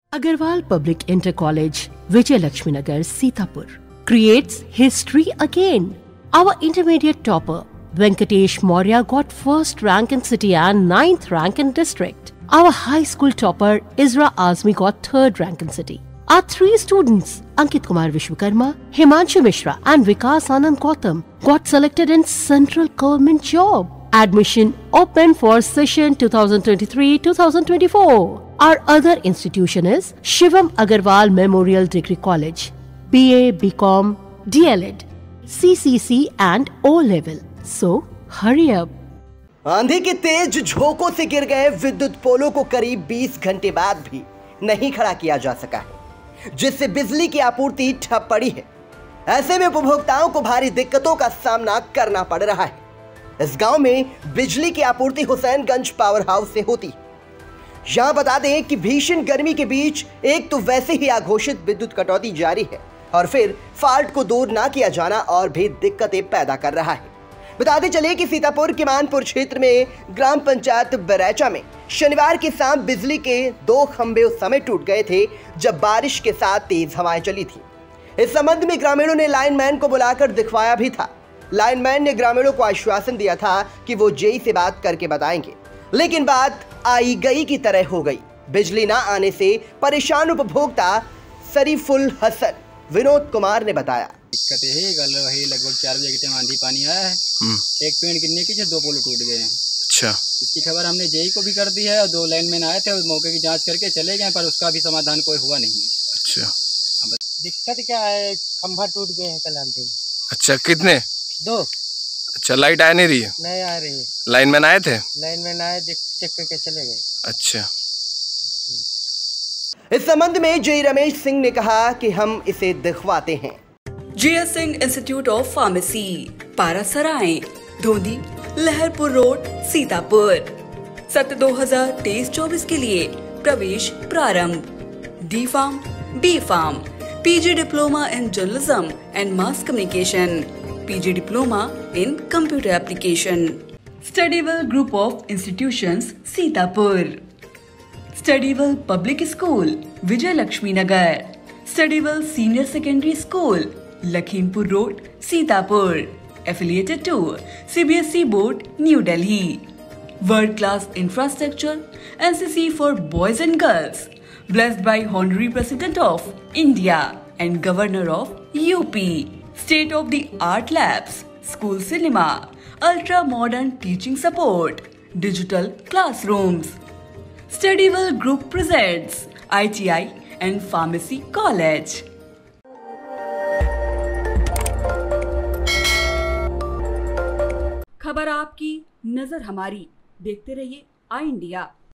Agarwal Public Inter College, Vijayalakshmi Nagar, Sitapur, creates history again. Our intermediate topper, Venkatesh Maurya, got first rank in city and ninth rank in district. Our high school topper, Isra Azmi, got third rank in city. Our three students, Ankit Kumar Vishwakarma, Himanshu Mishra and Vikas Anand Gautam, got selected in central government job. Admission open for session 2023-2024. Our other institution is Shivam Agarwal Memorial Degree College, BA, BCom, DLEd, CCC and O level. So hurry up. आंधी की तेज झोंकों से गिर गए विद्युत पोलों को करीब 20 घंटे बाद भी नहीं खड़ा किया जा सका है, जिससे बिजली की आपूर्ति ठप पड़ी है। ऐसे में उपभोक्ताओं को भारी दिक्कतों का सामना करना पड़ रहा है। इस गांव में बिजली की आपूर्ति हुसैनगंज पावर हाउस से होती है। यहां बता दें कि भीषण गर्मी के बीच एक तो वैसे ही अघोषित विद्युत कटौती जारी है और फिर फॉल्ट को दूर ना किया जाना और भी दिक्कतें पैदा कर रहा है। बताते चले कि सीतापुर के मानपुर क्षेत्र में ग्राम पंचायत बरैचा में शनिवार की शाम बिजली के 2 खंभे उस समय टूट गए थे जब बारिश के साथ तेज हवाएं चली थी। इस संबंध में ग्रामीणों ने लाइनमैन को बुलाकर दिखवाया भी था। लाइनमैन ने ग्रामीणों को आश्वासन दिया था कि वो जेई से बात करके बताएंगे, लेकिन बात आई गई की तरह हो गई। बिजली ना आने से परेशान उपभोक्ता शरीफुल हसन विनोद कुमार ने बताया। दिक्कत है कल वही लगभग 4 बजे के टाइम आंधी पानी आया है। एक पेड़ गिरने की 2 पोल टूट गए हैं। अच्छा, इसकी खबर हमने जेई को भी कर दी है और 2 लाइनमैन आए थे, मौके की जांच करके चले गए, पर उसका भी समाधान कोई हुआ नहीं है। अच्छा, दिक्कत क्या है, खंभा टूट गए हैं कल आंधी में। अच्छा, कितने? 2। अच्छा, लाइट आ नहीं रही है? नहीं आ रही है। लाइनमैन आए थे? लाइनमैन आए, चेक करके चले गए। अच्छा। इस संबंध में जेई रमेश सिंह ने कहा कि हम इसे दिखवाते हैं। GS Singh institute of pharmacy, Parasarai, Dhondhi, Laharpur road, Sitapur. सत्र 2023-24 के लिए प्रवेश प्रारंभ। D pharm, B pharm, PG diploma in journalism and mass communication, PG diploma in computer application. Studywell group of institutions, Sitapur. Studywell public school, Vijayalakshmi Nagar. Studywell senior secondary school, Lakhimpur road, Sitapur. Affiliated to CBSE Board, New Delhi. World class infrastructure, NCC for boys and girls. Blessed by Honorary President of India and Governor of UP. State of the art labs, school cinema, ultra modern teaching support, digital classrooms. Studywell Group presents ITI and Pharmacy College. खबर आपकी, नजर हमारी। देखते रहिए आई India.